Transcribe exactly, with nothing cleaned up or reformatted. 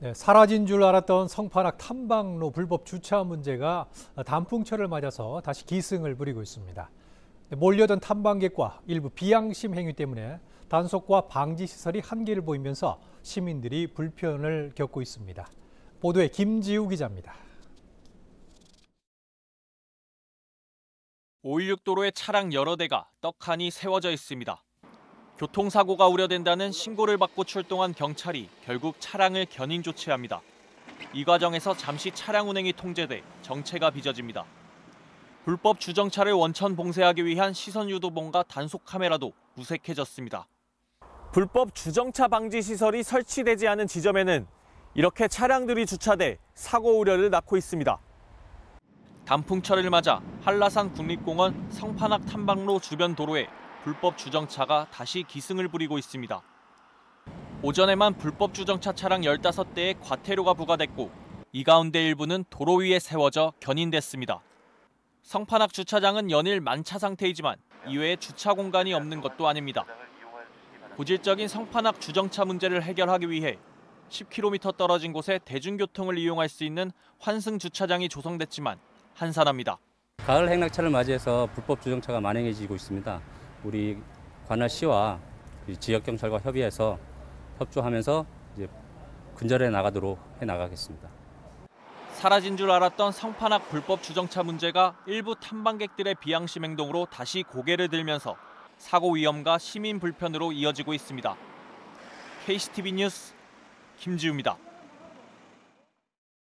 네, 사라진 줄 알았던 성판악 탐방로 불법 주차 문제가 단풍철을 맞아서 다시 기승을 부리고 있습니다. 몰려든 탐방객과 일부 비양심 행위 때문에 단속과 방지 시설이 한계를 보이면서 시민들이 불편을 겪고 있습니다. 보도에 김지우 기자입니다. 오일육 도로에 차량 여러 대가 떡하니 세워져 있습니다. 교통사고가 우려된다는 신고를 받고 출동한 경찰이 결국 차량을 견인 조치합니다. 이 과정에서 잠시 차량 운행이 통제돼 정체가 빚어집니다. 불법 주정차를 원천 봉쇄하기 위한 시선 유도봉과 단속 카메라도 무색해졌습니다. 불법 주정차 방지 시설이 설치되지 않은 지점에는 이렇게 차량들이 주차돼 사고 우려를 낳고 있습니다. 단풍철을 맞아 한라산 국립공원 성판악 탐방로 주변 도로에 불법 주정차가 다시 기승을 부리고 있습니다. 오전에만 불법 주정차 차량 열다섯 대에 과태료가 부과됐고 이 가운데 일부는 도로 위에 세워져 견인됐습니다. 성판악 주차장은 연일 만차 상태이지만 이외에 주차 공간이 없는 것도 아닙니다. 고질적인 성판악 주정차 문제를 해결하기 위해 십 킬로미터 떨어진 곳에 대중교통을 이용할 수 있는 환승 주차장이 조성됐지만 한산합니다. 가을 행락철을 맞이해서 불법 주정차가 만연해지고 있습니다. 우리 관할시와 지역경찰과 협의해서 협조하면서 이제 근절해 나가도록 해 나가겠습니다. 사라진 줄 알았던 성판악 불법 주정차 문제가 일부 탐방객들의 비양심 행동으로 다시 고개를 들면서 사고 위험과 시민 불편으로 이어지고 있습니다. 케이씨티비 뉴스 김지우입니다.